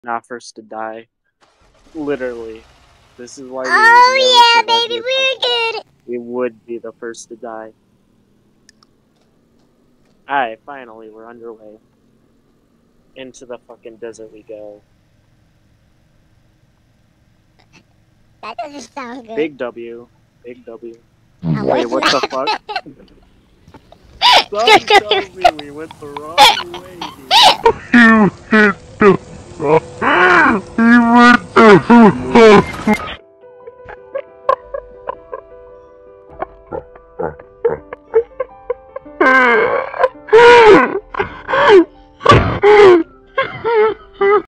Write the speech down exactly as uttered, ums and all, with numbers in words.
Not first to die. Literally. This is why we Oh would never yeah, baby, we're good. We would be the first to die. Alright, finally, we're underway. Into the fucking desert we go. That doesn't sound good. Big W. Big W. Oh, Wait, what the fuck? Something tells me we went the wrong way here. You hit the wrong. We went